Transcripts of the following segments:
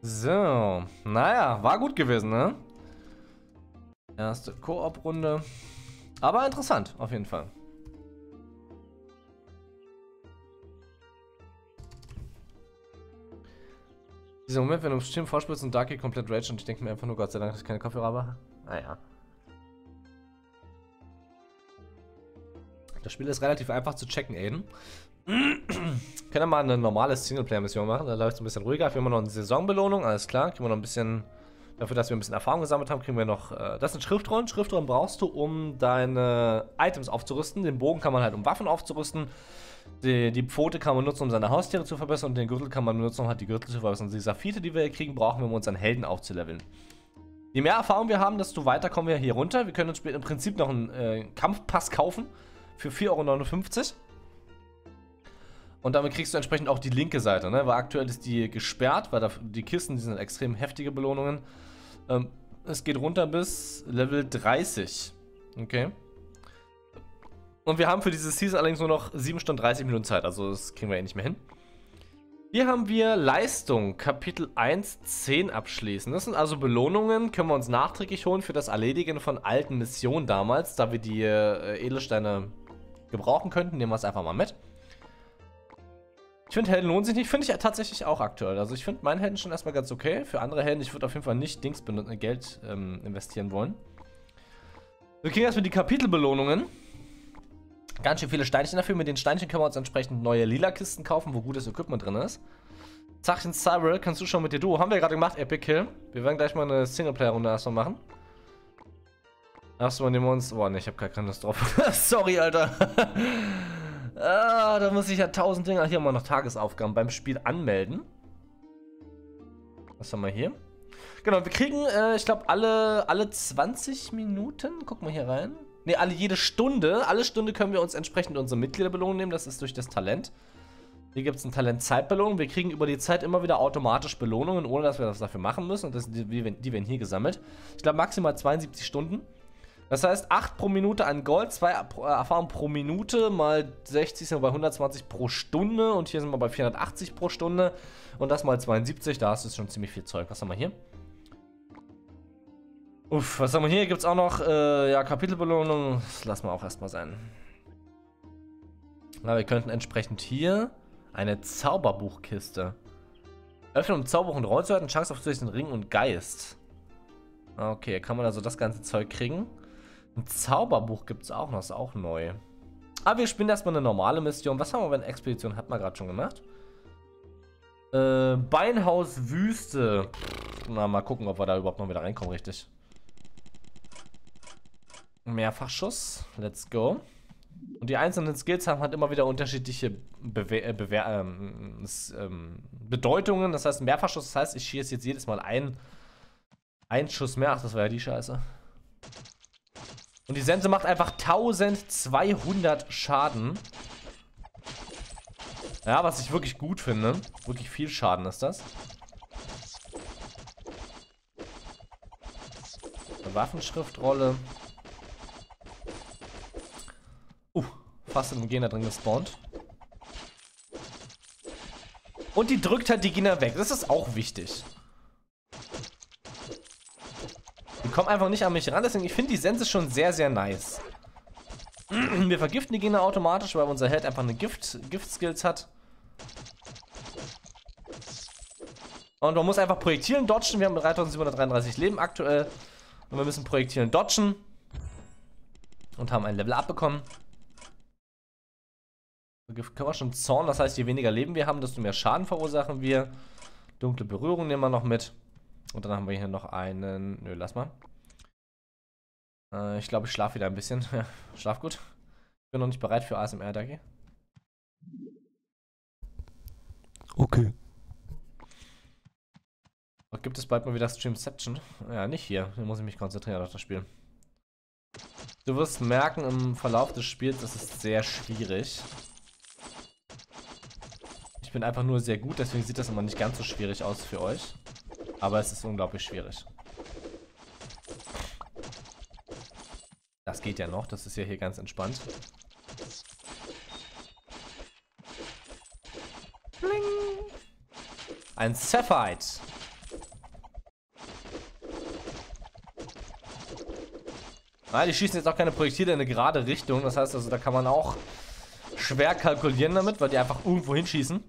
So, naja, war gut gewesen, ne? Erste Koop-Runde. Aber interessant, auf jeden Fall. Dieser Moment, wenn du bestimmt vorspielst und Darky komplett rage und ich denke mir einfach nur, Gott sei Dank, dass ich keine Kopfhörer habe. Naja. Das Spiel ist relativ einfach zu checken, Aiden. Können wir mal eine normale Singleplayer-Mission machen, da läuft es ein bisschen ruhiger. Wir haben noch eine Saisonbelohnung, alles klar. Kriegen wir noch ein bisschen, dafür, dass wir ein bisschen Erfahrung gesammelt haben, kriegen wir noch, das sind Schriftrollen. Schriftrollen brauchst du, um deine Items aufzurüsten. Den Bogen kann man halt, um Waffen aufzurüsten. Die Pfote kann man nutzen, um seine Haustiere zu verbessern. Und den Gürtel kann man nutzen, um halt die Gürtel zu verbessern. Und die Saphire, die wir hier kriegen, brauchen wir, um unseren Helden aufzuleveln. Je mehr Erfahrung wir haben, desto weiter kommen wir hier runter. Wir können uns im Prinzip noch einen Kampfpass kaufen für 4,59 €. Und damit kriegst du entsprechend auch die linke Seite, ne? Weil aktuell ist die gesperrt, weil die Kisten, die sind extrem heftige Belohnungen. Es geht runter bis Level 30. Okay. Und wir haben für diese Season allerdings nur noch 7 Stunden 30 Minuten Zeit, also das kriegen wir eh nicht mehr hin. Hier haben wir Leistung, Kapitel 1, 10 abschließen. Das sind also Belohnungen, können wir uns nachträglich holen für das Erledigen von alten Missionen damals, da wir die Edelsteine gebrauchen könnten. Nehmen wir es einfach mal mit. Ich finde, Helden lohnen sich nicht. Finde ich ja tatsächlich auch aktuell. Also ich finde meinen Helden schon erstmal ganz okay. Für andere Helden, ich würde auf jeden Fall nicht Geld investieren wollen. Wir kriegen erstmal die Kapitelbelohnungen. Ganz schön viele Steinchen dafür. Mit den Steinchen können wir uns entsprechend neue lila Kisten kaufen, wo gutes Equipment drin ist. Zachchen Cyril, kannst du schon mit dir Duo? Haben wir gerade gemacht, Epic Kill. Wir werden gleich mal eine Singleplayer-Runde erstmal machen. Erstmal nehmen wir uns... Boah, ne, ich habe keine Lust drauf. Sorry, Alter. Da muss ich ja 1000 Dinger. Hier haben wir noch Tagesaufgaben beim Spiel anmelden. Was haben wir hier? Genau, wir kriegen, ich glaube, alle 20 Minuten. Gucken wir hier rein. Ne, jede Stunde. Alle Stunde können wir uns entsprechend unsere Mitgliederbelohnung nehmen. Das ist durch das Talent. Hier gibt es eine Talent-Zeitbelohnung. Wir kriegen über die Zeit immer wieder automatisch Belohnungen, ohne dass wir das dafür machen müssen. Und das sind die werden hier gesammelt. Ich glaube, maximal 72 Stunden. Das heißt, 8 pro Minute an Gold, 2 Erfahrung pro Minute, mal 60 sind wir bei 120 pro Stunde und hier sind wir bei 480 pro Stunde und das mal 72, da ist es schon ziemlich viel Zeug. Was haben wir hier? Uff, was haben wir hier? Gibt es auch noch, ja, Kapitelbelohnung, das lassen wir auch erstmal sein. Na, wir könnten entsprechend hier eine Zauberbuchkiste. Öffnen, um Zauberbuch und Rollen zu halten, Chance auf zusätzlichen Ring und Geist. Okay, kann man also das ganze Zeug kriegen. Ein Zauberbuch gibt es auch noch, ist auch neu. Aber wir spielen erstmal eine normale Mission. Was haben wir bei einer Expedition? Hat man gerade schon gemacht. Beinhaus Wüste. Na, mal gucken, ob wir da überhaupt noch wieder reinkommen, richtig. Mehrfachschuss. Let's go. Und die einzelnen Skills haben halt immer wieder unterschiedliche Bedeutungen. Das heißt, Mehrfachschuss, das heißt, ich schieße jetzt jedes Mal einen Schuss mehr. Ach, das war ja die Scheiße. Und die Sense macht einfach 1200 Schaden. Ja, was ich wirklich gut finde. Wirklich viel Schaden ist das. Eine Waffenschriftrolle. Fast im Gegner drin gespawnt. Und die drückt halt die Gegner weg. Das ist auch wichtig. Die kommen einfach nicht an mich ran, deswegen ich finde die Sense schon sehr, sehr nice. Wir vergiften die Gegner automatisch, weil unser Held einfach eine Gift-Skills hat. Und man muss einfach Projektilen dodgen. Wir haben 3733 Leben aktuell. Und wir müssen Projektilen dodgen. Und haben ein Level abbekommen. Gift können wir schon Zorn, das heißt, je weniger Leben wir haben, desto mehr Schaden verursachen wir. Dunkle Berührung nehmen wir noch mit. Und dann haben wir hier noch einen... Nö, lass mal. Ich glaube, ich schlafe wieder ein bisschen. Schlaf gut. Ich bin noch nicht bereit für ASMR, danke. Okay. Gibt es bald mal wieder Streamception? Ja, nicht hier. Hier muss ich mich konzentrieren auf das Spiel. Du wirst merken, im Verlauf des Spiels ist es sehr schwierig. Ich bin einfach nur sehr gut, deswegen sieht das immer nicht ganz so schwierig aus für euch. Aber es ist unglaublich schwierig. Das geht ja noch, das ist ja hier ganz entspannt. Bling. Ein Cephite. Ah, die schießen jetzt auch keine Projektile in eine gerade Richtung. Das heißt also, da kann man auch schwer kalkulieren damit, weil die einfach irgendwo hinschießen.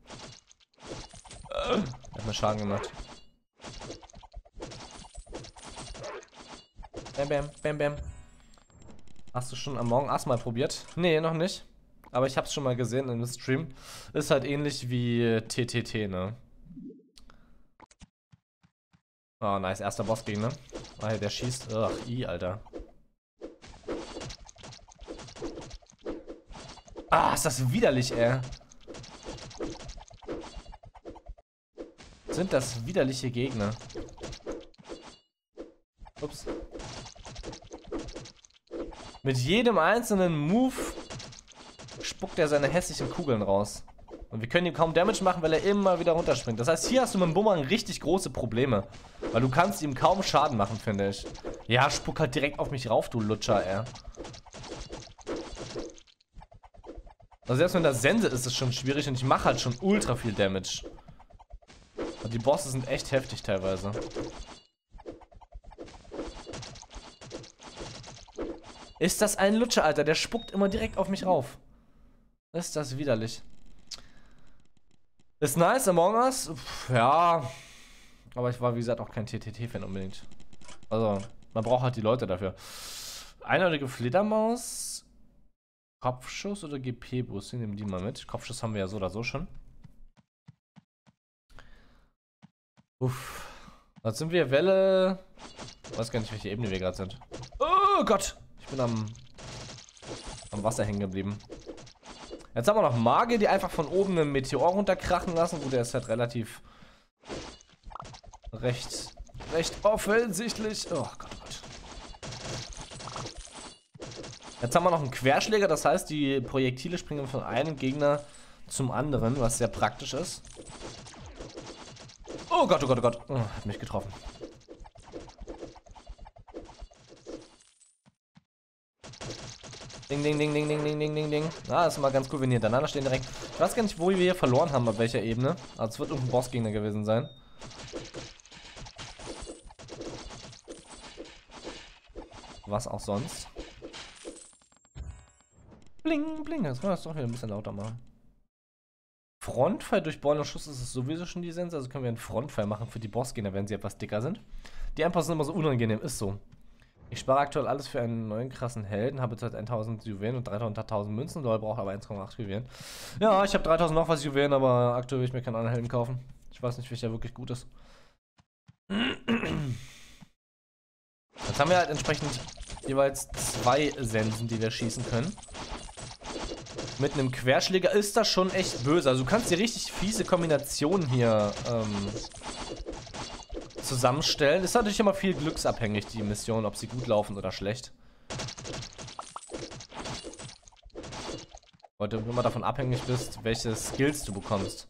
Hat mir Schaden gemacht. Bam, bam, bam, bam. Hast du schon Among Us mal probiert? Nee, noch nicht. Aber ich hab's schon mal gesehen im Stream. Ist halt ähnlich wie TTT, ne? Oh, nice. Erster Bossgegner. Ah, der schießt. Ach, Alter. Ah, ist das widerlich, ey. Sind das widerliche Gegner. Ups. Mit jedem einzelnen Move spuckt er seine hässlichen Kugeln raus. Und wir können ihm kaum Damage machen, weil er immer wieder runterspringt. Das heißt, hier hast du mit dem Bumerang richtig große Probleme. Weil du kannst ihm kaum Schaden machen, finde ich. Ja, spuck halt direkt auf mich rauf, du Lutscher, ey. Also selbst wenn das Sense ist, ist es schon schwierig und ich mache halt schon ultra viel Damage. Und die Bosse sind echt heftig teilweise. Ist das ein Lutscher, Alter? Der spuckt immer direkt auf mich rauf. Ist das widerlich. Ist nice, Among Us? Pff, ja. Aber ich war, wie gesagt, auch kein TTT-Fan unbedingt. Also, man braucht halt die Leute dafür. Einäugige Fledermaus. Kopfschuss oder GP-Boost? Nehmen die mal mit. Kopfschuss haben wir ja so oder so schon. Uff. Jetzt sind wir Welle. Ich weiß gar nicht, welche Ebene wir gerade sind. Oh Gott! Ich bin am Wasser hängen geblieben. Jetzt haben wir noch Magier, die einfach von oben einen Meteor runterkrachen lassen. Gut, der ist halt relativ recht offensichtlich. Oh Gott, Gott. Jetzt haben wir noch einen Querschläger, das heißt, die Projektile springen von einem Gegner zum anderen, was sehr praktisch ist. Oh Gott, oh Gott, oh Gott. Oh, hat mich getroffen. Ding, ding, ding, ding, ding, ding, ding, ding, ding. Ah, ist mal ganz cool, wenn die hintereinander stehen direkt. Ich weiß gar nicht, wo wir hier verloren haben, auf welcher Ebene. Also es wird irgendein Bossgegner gewesen sein. Was auch sonst. Bling, bling. Jetzt können wir das doch wieder ein bisschen lauter machen. Frontfall durch Bohren und Schuss ist es sowieso schon die Sense. Also können wir einen Frontfall machen für die Bossgegner, wenn sie etwas dicker sind. Die Endbosse sind immer so unangenehm, ist so. Ich spare aktuell alles für einen neuen krassen Helden, habe jetzt halt 1000 Juwelen und 300.000 Münzen, Leute braucht aber 1,8 Juwelen. Ja, ich habe 3000 noch was Juwelen, aber aktuell will ich mir keinen anderen Helden kaufen. Ich weiß nicht, welcher wirklich gut ist. Jetzt haben wir halt entsprechend jeweils 2 Sensen, die wir schießen können. Mit einem Querschläger ist das schon echt böse. Also du kannst dir richtig fiese Kombinationen hier zusammenstellen. Ist natürlich immer viel glücksabhängig, die Mission, ob sie gut laufen oder schlecht. Weil du immer davon abhängig bist, welche Skills du bekommst.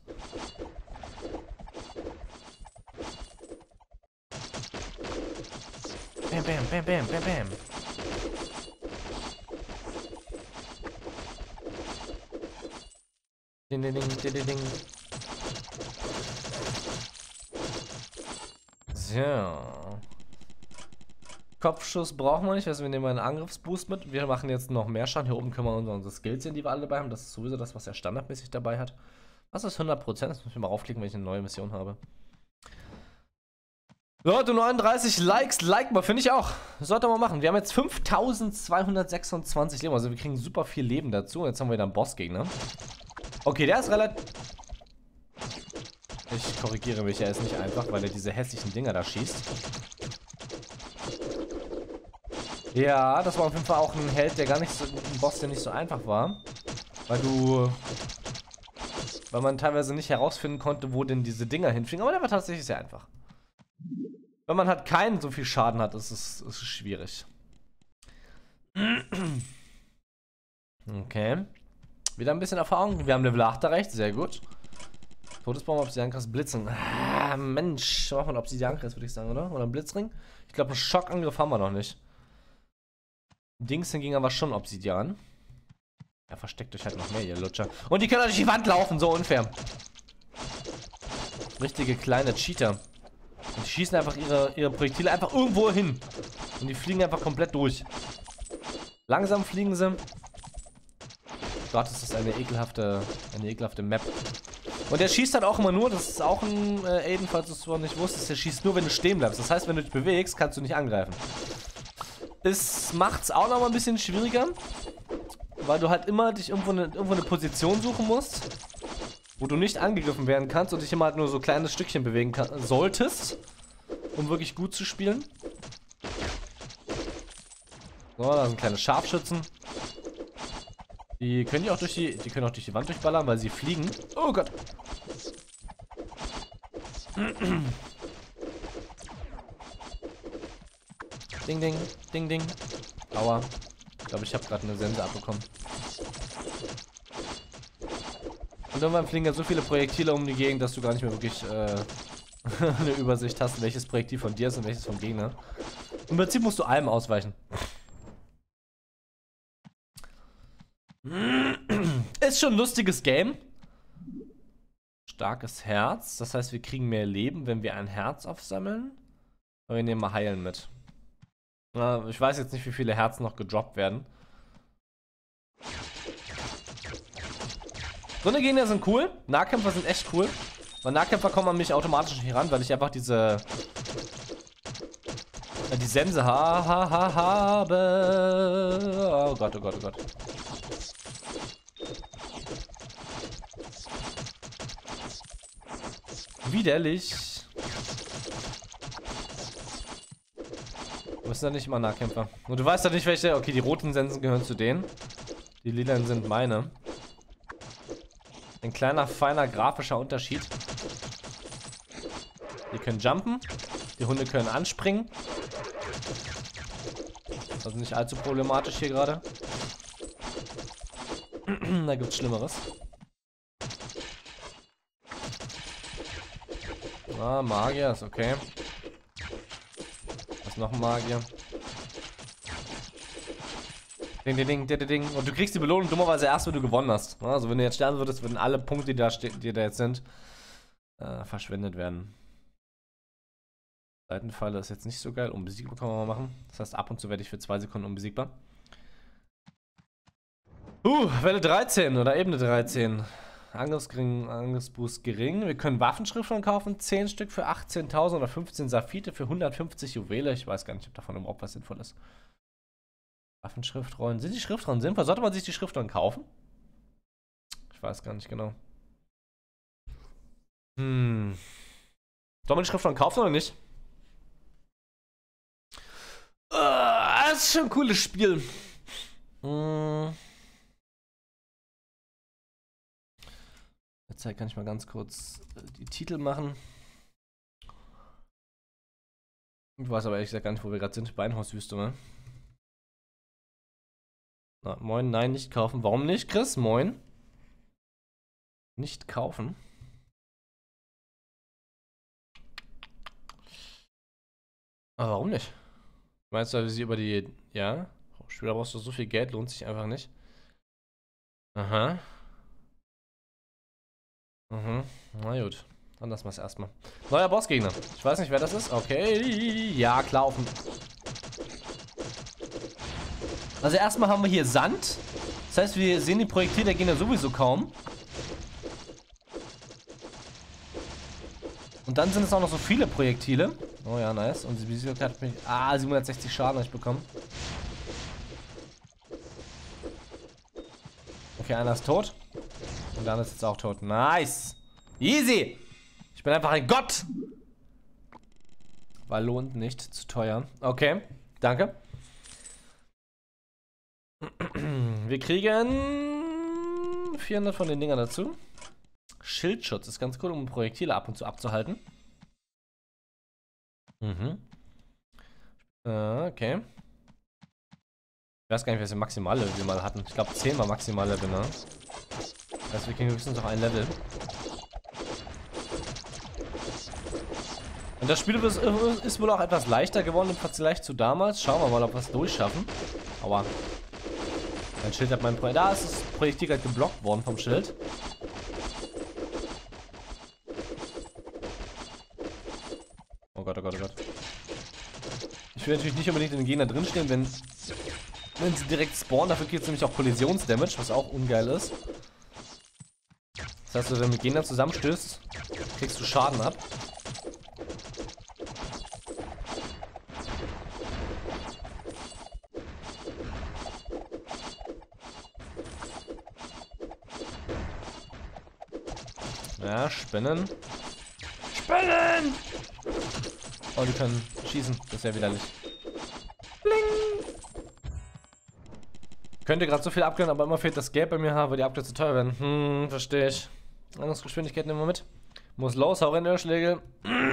Bam, bam, bam, bam, bam, bam. Ding, ding, ding, ding, ding. So. Kopfschuss brauchen wir nicht, also wir nehmen einen Angriffsboost mit. Wir machen jetzt noch mehr Schaden. Hier oben können wir unsere Skills sehen, die wir alle dabei haben. Das ist sowieso das, was er standardmäßig dabei hat. Was ist 100%? Das muss ich mal raufklicken, wenn ich eine neue Mission habe. Leute, 39 Likes, like mal, finde ich auch. Sollte man machen. Wir haben jetzt 5226 Leben, also wir kriegen super viel Leben dazu. Und jetzt haben wir wieder einen Bossgegner. Okay, der ist relativ... Ich korrigiere mich, er ist nicht einfach, weil er diese hässlichen Dinger da schießt. Ja, das war auf jeden Fall auch ein Held, der gar nicht so... ein Boss, der nicht so einfach war. Weil man teilweise nicht herausfinden konnte, wo denn diese Dinger hinfliegen. Aber der war tatsächlich sehr einfach. Wenn man halt keinen so viel Schaden hat, ist es schwierig. Okay. Wieder ein bisschen Erfahrung. Wir haben Level 8 erreicht, sehr gut. Todesbaum, Obsidiankreis, Blitzen. Ah, Mensch. Machen wir einen Obsidiankreis, würde ich sagen, oder? Oder ein Blitzring? Ich glaube, einen Schockangriff haben wir noch nicht. Dings hingegen aber schon Obsidian. Ja, versteckt euch halt noch mehr, ihr Lutscher. Und die können durch die Wand laufen, so unfair. Richtige kleine Cheater. Und die schießen einfach ihre Projektile einfach irgendwo hin. Und die fliegen einfach komplett durch. Langsam fliegen sie. Gott, das ist eine ekelhafte Map. Und der schießt halt auch immer nur, das ist auch ein Aiden, falls du es noch nicht wusstest, der schießt nur, wenn du stehen bleibst. Das heißt, wenn du dich bewegst, kannst du nicht angreifen. Es macht es auch noch mal ein bisschen schwieriger, weil du halt immer dich irgendwo eine Position suchen musst, wo du nicht angegriffen werden kannst und dich immer halt nur so kleine Stückchen bewegen solltest, um wirklich gut zu spielen. So, da sind kleine Scharfschützen. Die können auch durch die Wand durchballern, weil sie fliegen. Oh Gott. Ding, ding, ding, ding. Aua. Ich glaube, ich habe gerade eine Sense abbekommen. Und irgendwann fliegen ja so viele Projektile um die Gegend, dass du gar nicht mehr wirklich eine Übersicht hast, welches Projektil von dir ist und welches vom Gegner. Im Prinzip musst du allem ausweichen. Ist schon ein lustiges Game. Starkes Herz. Das heißt, wir kriegen mehr Leben, wenn wir ein Herz aufsammeln. Aber wir nehmen mal Heilen mit. Na, ich weiß jetzt nicht, wie viele Herzen noch gedroppt werden. So eine Gegner sind cool. Nahkämpfer sind echt cool. Weil Nahkämpfer kommen an mich automatisch nicht ran, weil ich einfach die Sense habe. Oh Gott, oh Gott, oh Gott. Widerlich. Du bist ja nicht immer Nahkämpfer. Und du weißt ja nicht, welche. Okay, die roten Sensen gehören zu denen. Die lilanen sind meine. Ein kleiner, feiner grafischer Unterschied. Die können jumpen. Die Hunde können anspringen. Also nicht allzu problematisch hier gerade. Da gibt's Schlimmeres. Ah, Magier ist okay. Was ist noch ein Magier? Ding, ding, ding, ding, ding. Und du kriegst die Belohnung dummerweise erst, wenn du gewonnen hast. Also wenn du jetzt sterben würdest, würden alle Punkte, die da jetzt sind, verschwendet werden. Seitenpfeile ist jetzt nicht so geil. Unbesiegbar können wir mal machen. Das heißt, ab und zu werde ich für 2 Sekunden unbesiegbar. Welle 13 oder Ebene 13. Angriffsboost gering. Wir können Waffenschriften kaufen. 10 Stück für 18.000 oder 15 Saphite für 150 Juwele. Ich weiß gar nicht, ob davon überhaupt was sinnvoll ist. Waffenschriftrollen. Sind die Schriftrollen sinnvoll? Sollte man sich die Schriftrollen kaufen? Ich weiß gar nicht genau. Soll man die Schriftrollen kaufen oder nicht? Das ist schon ein cooles Spiel. Jetzt kann ich mal ganz kurz die Titel machen. Ich weiß aber ehrlich gesagt gar nicht, wo wir gerade sind. Beinhauswüste, ne? Na, moin, nein, nicht kaufen. Warum nicht, Chris? Moin. Nicht kaufen. Aber warum nicht? Meinst du, weil wir sie über die... Ja? Spieler brauchst du so viel Geld, lohnt sich einfach nicht. Aha. Na gut. Dann lassen wir es erstmal. Neuer Bossgegner. Ich weiß nicht, wer das ist. Okay. Ja, klar. Also erstmal haben wir hier Sand. Das heißt, wir sehen die Projektile der Gegner sowieso kaum. Und dann sind es auch noch so viele Projektile. Oh ja, nice. Und die Besiegbarkeit hat mich... 760 Schaden habe ich bekommen. Okay, einer ist tot. Und der andere ist jetzt auch tot. Nice. Easy. Ich bin einfach ein Gott. Weil lohnt nicht zu teuer. Okay, danke. Wir kriegen 400 von den Dingern dazu. Schildschutz ist ganz cool, um Projektile ab und zu abzuhalten. Okay. Ich weiß gar nicht, welche Maximale wir mal hatten. Ich glaube 10 war Maximale, ne? Das heißt, wir kriegen höchstens noch ein Level. Und das Spiel ist wohl auch etwas leichter geworden im Vergleich zu damals. Schauen wir mal, ob wir es durchschaffen. Aua. Mein Schild hat mein Projekt. Da ist das Projektil gerade geblockt worden vom Schild. Oh Gott, oh Gott, oh Gott. Ich will natürlich nicht unbedingt in den Gegner drinstehen, wenn sie direkt spawnen. Dafür gibt es nämlich auch Kollisionsdamage, was auch ungeil ist. Das heißt, wenn du mit Gegnern zusammenstößt, kriegst du Schaden ab. Ja, Spinnen. Spinnen! Oh, die können schießen. Das ist ja widerlich. Bling! Könnte gerade so viel upgraden, aber immer fehlt das Geld bei mir, weil die Upgrades zu teuer werden. Verstehe ich. Angriffsgeschwindigkeit nehmen wir mit. Muss los, hau rein, Ölschläge.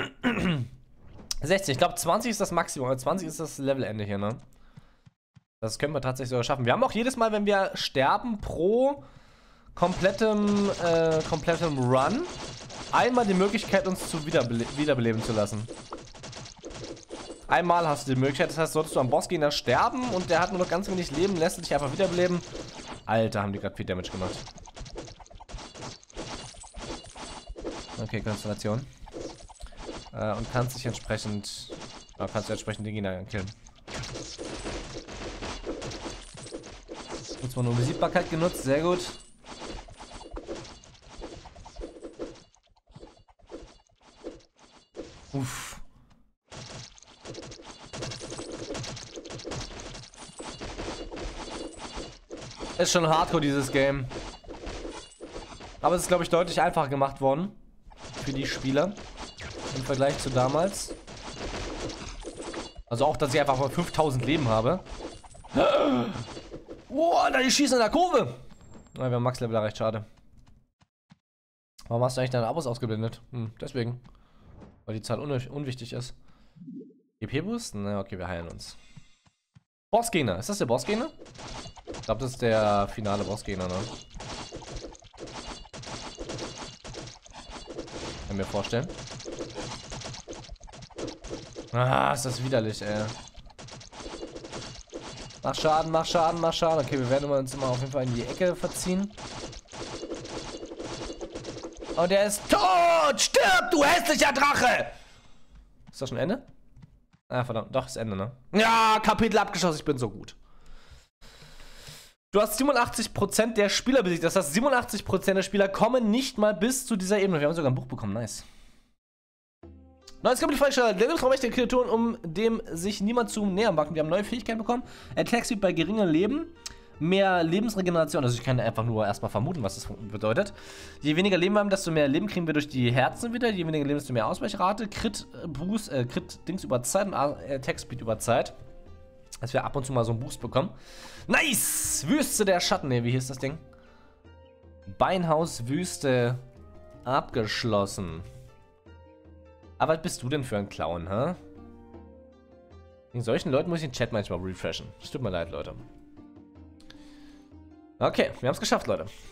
16, ich glaube 20 ist das Maximum, aber 20 ist das Levelende hier, ne? Das können wir tatsächlich sogar schaffen. Wir haben auch jedes Mal, wenn wir sterben, pro komplettem Run einmal die Möglichkeit, uns zu wiederbeleben zu lassen. Einmal hast du die Möglichkeit, das heißt, solltest du am Bossgegner sterben und der hat nur noch ganz wenig Leben, lässt du dich einfach wiederbeleben. Alter, haben die gerade viel Damage gemacht. Okay, Konstellation. Und kannst dich entsprechend... kannst du entsprechend den Gegner killen. Jetzt mal nur Besiegbarkeit genutzt, sehr gut. Uff. Ist schon hardcore, dieses Game. Aber es ist, glaube ich, deutlich einfacher gemacht worden. Für die Spieler. Im Vergleich zu damals. Also auch, dass ich einfach mal 5000 Leben habe. Boah, da die schießen in der Kurve. Na, wir haben Max-Level erreicht, schade. Warum hast du eigentlich deine Abos ausgeblendet? Deswegen. Weil die Zahl unwichtig ist. EP-Boost? Na, okay, wir heilen uns. Bossgegner. Ist das der Bossgegner? Ich glaube, das ist der finale Bossgegner, ne? Kann mir vorstellen. Ah, ist das widerlich, ey. Mach Schaden, mach Schaden, mach Schaden. Okay, wir werden uns immer auf jeden Fall in die Ecke verziehen. Und er ist tot! Stirb, du hässlicher Drache! Ist das schon Ende? Ah, verdammt. Doch, ist Ende, ne? Ja, Kapitel abgeschlossen. Ich bin so gut. Du hast 87% der Spieler besiegt. Das heißt, 87% der Spieler kommen nicht mal bis zu dieser Ebene. Wir haben sogar ein Buch bekommen. Nice. Neues Kapitel freigeschaltet. Lebenstraummächtige Kreaturen, um dem sich niemand zu nähern wagt. Wir haben neue Fähigkeiten bekommen. Attack Speed bei geringem Leben. Mehr Lebensregeneration. Also ich kann einfach nur erstmal vermuten, was das bedeutet. Je weniger Leben wir haben, desto mehr Leben kriegen wir durch die Herzen wieder. Je weniger Leben, desto mehr Ausweichrate. Crit Boost, Crit Dings über Zeit und Attack Speed über Zeit. Dass wir ab und zu mal so einen Boost bekommen. Nice! Wüste der Schatten. Ne, wie hieß das Ding? Beinhaus Wüste abgeschlossen. Aber was bist du denn für ein Clown, hä? Wegen solchen Leuten muss ich den Chat manchmal refreshen. Es tut mir leid, Leute. Okay, wir haben es geschafft, Leute.